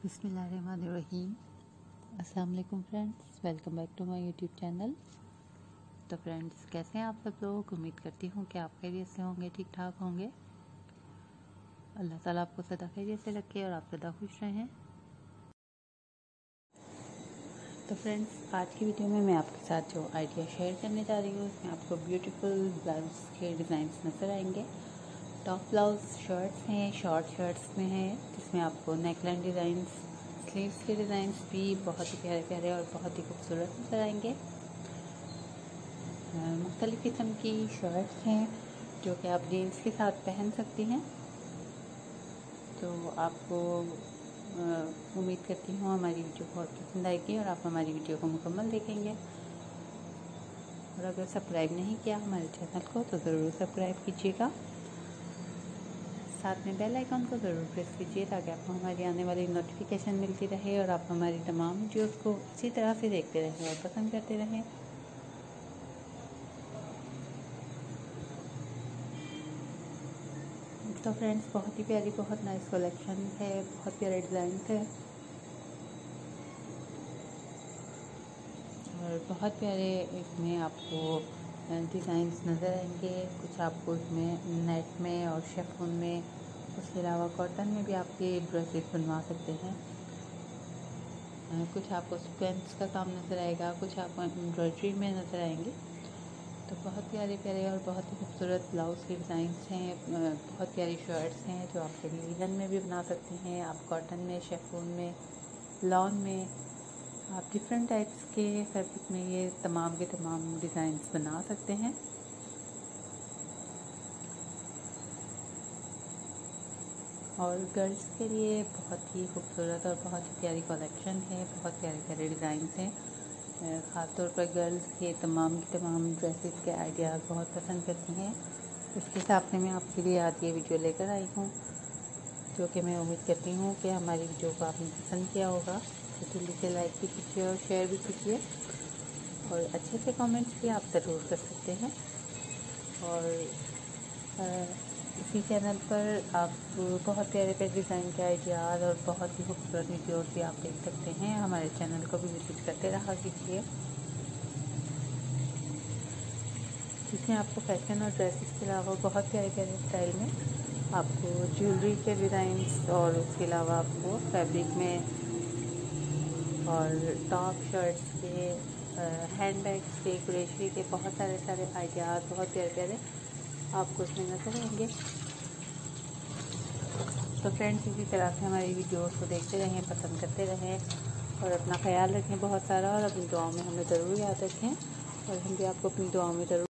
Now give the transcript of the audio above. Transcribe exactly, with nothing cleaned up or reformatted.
बिस्मिल्लाहिर्रहमानिर्रहीम। अस्सलाम वालेकुम friends, welcome back to my YouTube channel. तो फ्रेंड्स, कैसे हैं आप सब लोग? उम्मीद करती हूँ कि आप खैरियत से होंगे, ठीक ठाक होंगे। अल्लाह ताला आपको सदा खैरियत से रखे और आप सदा खुश रहें। तो फ्रेंड्स, आज की वीडियो में मैं आपके साथ जो आइडिया शेयर करने जा रही हूँ, उसमें आपको ब्यूटीफुल ब्लाउज के डिज़ाइंस नज़र आएंगे। टॉप ब्लाउज शर्ट्स हैं, शॉर्ट शर्ट्स में हैं, जिसमें आपको नेकलाइन डिज़ाइंस, स्लीव्स के डिज़ाइंस भी बहुत ही प्यारे प्यारे और बहुत ही खूबसूरत नज़र आएंगे। मुख्तलिफ़ किस्म की शर्ट्स हैं जो कि आप जीन्स के साथ पहन सकती हैं। तो आपको उम्मीद करती हूँ हमारी वीडियो बहुत पसंद आएगी और आप हमारी वीडियो को मुकम्मल देखेंगे। और अगर सब्सक्राइब नहीं किया हमारे चैनल को तो ज़रूर सब्सक्राइब कीजिएगा। साथ में बेल आइकन को ज़रूर प्रेस कीजिए ताकि आपको हमारी आने वाली नोटिफिकेशन मिलती रहे और आप हमारी तमाम वीडियोस को इसी तरह से देखते रहें और पसंद करते रहें। तो फ्रेंड्स, बहुत ही प्यारी, बहुत नाइस कलेक्शन है, बहुत प्यारे डिज़ाइन है और बहुत प्यारे इसमें आपको डिज़ाइंस नज़र आएंगे। कुछ आपको इसमें नेट में और शेफून में, उसके अलावा कॉटन में भी आपके ड्रेसेस बनवा सकते हैं। कुछ आपको सीक्वेंस का काम नज़र आएगा, कुछ आपको एम्ब्रॉयडरी में नज़र आएंगे। तो बहुत प्यारे प्यारे और बहुत ही खूबसूरत ब्लाउज के डिज़ाइंस हैं, बहुत प्यारी शर्ट्स हैं जो आप लीलन में भी बना सकते हैं। आप कॉटन में, शेफून में, लॉन में, आप डिफरेंट टाइप्स के फैब्रिक में ये तमाम के तमाम डिज़ाइंस बना सकते हैं। और गर्ल्स के लिए बहुत ही खूबसूरत और बहुत ही प्यारी कलेक्शन है, बहुत प्यारे प्यारे डिज़ाइंस हैं। ख़ासतौर पर गर्ल्स के तमाम के तमाम ड्रेसेस के आइडियाज़ बहुत पसंद करती हैं। इसके हिसाब से मैं आपके लिए आज ये वीडियो लेकर आई हूँ, जो कि मैं उम्मीद करती हूँ कि हमारी वीडियो को आपने पसंद किया होगा। तो जल्दी से लाइक भी कीजिए और शेयर भी कीजिए और अच्छे से कमेंट्स भी आप ज़रूर कर सकते हैं। और इसी चैनल पर आप बहुत प्यारे प्यारे डिज़ाइन के आइडियाज़ और बहुत ही खूबसूरत वीडियोस भी आप देख सकते हैं। हमारे चैनल को भी विजिट करते रहा कीजिए, जिसमें आपको फैशन और ड्रेसेस के अलावा बहुत प्यारे प्यारे स्टाइल में आपको ज्वेलरी के डिज़ाइंस और उसके अलावा आपको फैब्रिक में और टॉप शर्ट्स के, हैंड बैग्स के, ग्रेशरी के बहुत सारे सारे आइडियाज़ बहुत प्यारे प्यारे आपको इसमें नजर आएंगे। तो फ्रेंड्स, इसी तरह से हमारी वीडियोस को देखते रहें, पसंद करते रहें और अपना ख्याल रखें बहुत सारा, और अपनी दुआओं में हमें ज़रूर याद रखें और हम भी आपको अपनी दुआओं में ज़रूर